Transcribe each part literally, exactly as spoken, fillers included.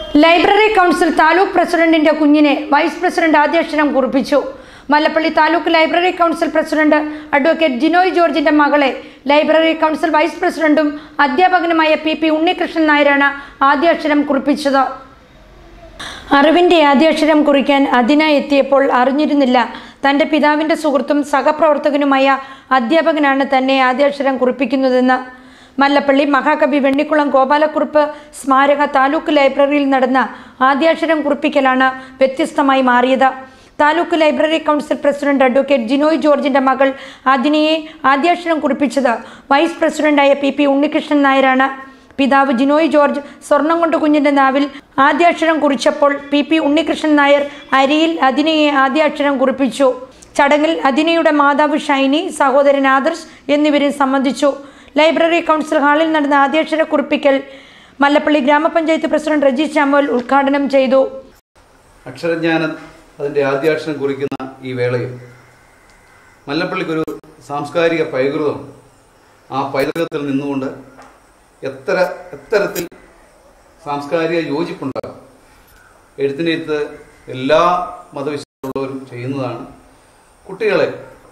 Library council taluk പ്രസിഡന്റിന്റെ കുഞ്ഞിനെ vice president ആദ്യാക്ഷരം കുറിപ്പിച്ചു. Mallappally taluk library council president advocate Jinoy ജോർജിന്റെ മകളെ ലൈബ്രറി കൗൺസിൽ വൈസ് പ്രസിഡന്റും അധ്യാപകനുമായ പി പി ഉണ്ണികൃഷ്ണൻ നായരാണ് ആദ്യാക്ഷരം കുറിപ്പിച്ചത്. അറിവിന്റെ ആദ്യാക്ഷരം കുറിക്കാൻ അതിന എത്തിയപ്പോൾ അറിഞ്ഞിരുന്നില്ല തൻ്റെ പിതാവിൻ്റെ സുഹൃത്തും സഹപ്രവർത്തകനുമായ അധ്യാപകനാണ് തന്നെ ആദ്യാക്ഷരം കുറിപ്പിക്കുന്നതെന്ന്. മല്ലപ്പള്ളി മഹാകവി വെണ്ണിക്കുളം ഗോപാലക്കുറുപ്പ് സ്മാരക താലൂക്ക് ലൈബ്രറിയിൽ നടന്ന ആദ്യാക്ഷരം കുറിപ്പിക്കലാണ് വ്യത്യസ്തമായി മാറിയത്. Taluk library council president advocate Jinoy ജോർജിന്റെ മകൾ അതിനയെ ആദ്യാക്ഷരം കുറിപ്പിച്ചത് വൈസ് പ്രസിഡന്റായ പി പി ഉണ്ണികൃഷ്ണൻ നായരാണ്. പിതാവ് ജിനോയ് ജോർജ് സ്വർണം കൊണ്ട് കുഞ്ഞിന്റെ നാവിൽ ആദ്യാക്ഷരം കുറിച്ചപ്പോൾ പി പി ഉണ്ണികൃഷ്ണൻ നായർ അരിയിൽ അതിനയെ ആദ്യാക്ഷരം കുറിപ്പിച്ചു. ചടങ്ങിൽ അതിനയുടെ മാതാവ് ഷൈനി, സഹോദരൻ ആദർശ് എന്നിവരും സംബന്ധിച്ചു. ലൈബ്രറി കൗൺസിൽ ഹാളിൽ നടന്ന ആദ്യാക്ഷര കുറിപ്പിക്കൽ മല്ലപ്പള്ളി ഗ്രാമപഞ്ചായത്ത് പ്രസിഡന്റ് റജി ചാമോൽ ഉദ്ഘാടനം ചെയ്തു. അക്ഷരജ്ഞാനം അതിൻ്റെ ആദ്യാക്ഷരം കുറിക്കുന്ന ഈ വേളയിൽ മല്ലപ്പള്ളിക്കൊരു സാംസ്കാരിക പൈതൃകം, ആ പൈതൃകത്തിൽ നിന്നുകൊണ്ട് എത്ര എത്തരത്തിൽ സാംസ്കാരിക യോജിപ്പുണ്ടാകും. എഴുത്തിനെഴുത്ത് എല്ലാ മതവിശ്വാസമുള്ളവരും ചെയ്യുന്നതാണ്. കുട്ടികളെ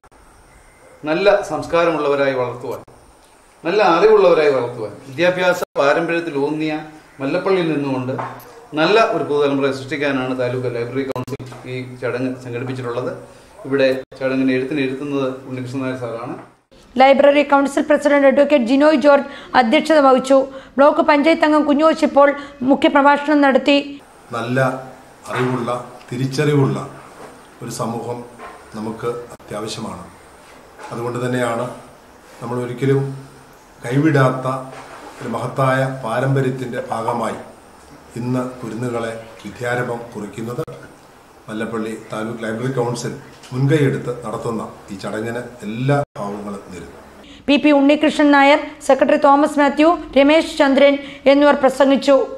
നല്ല സംസ്കാരമുള്ളവരായി വളർത്തുവാൻ, നല്ല അറിവുള്ളവരായി വളർത്തുവാൻ വിദ്യാഭ്യാസ പാരമ്പര്യത്തിൽ ഊന്നിയ മല്ലപ്പള്ളിയിൽ നിന്നുകൊണ്ട് നല്ല ഒരു പുതുതലമുറയെ സൃഷ്ടിക്കാനാണ് താലൂക്ക് ലൈബ്രറി കൗൺസിൽ ഈ ചടങ്ങ് സംഘടിപ്പിച്ചിട്ടുള്ളത്. ഇവിടെ ചടങ്ങിന് എഴുത്തിന് എഴുതുന്നത് ഉണ്ണികൃഷ്ണൻ നായർ സാറാണ്. Library council president advocate Jinoy George അധ്യക്ഷത വഹിച്ചു. ബ്ലോക്ക് പഞ്ചായത്ത് അംഗം കുഞ്ഞോച്ചിപ്പോൾ മുഖ്യപ്രഭാഷണം നടത്തി. നല്ല അറിവുള്ള, തിരിച്ചറിവുള്ള ഒരു സമൂഹം നമുക്ക് അത്യാവശ്യമാണ്. അതുകൊണ്ട് തന്നെയാണ് നമ്മൾ ഒരിക്കലും കൈവിടാത്ത ഒരു മഹത്തായ പാരമ്പര്യത്തിൻ്റെ ഭാഗമായി ഇന്ന് കുരുന്നുകളെ വിദ്യാരംഭം കുറിക്കുന്നത്. മല്ലപ്പള്ളി താലൂക്ക് ലൈബ്രറി കൗൺസിൽ മുൻകൈയെടുത്ത് നടത്തുന്ന ഈ ചടങ്ങിന് എല്ലാ ഭാവങ്ങളും നേരുന്നു. P P Unnikrishnan Nair, secretary Thomas Mathew, Ramesh Chandran എന്നിവർ പ്രസംഗിച്ചു.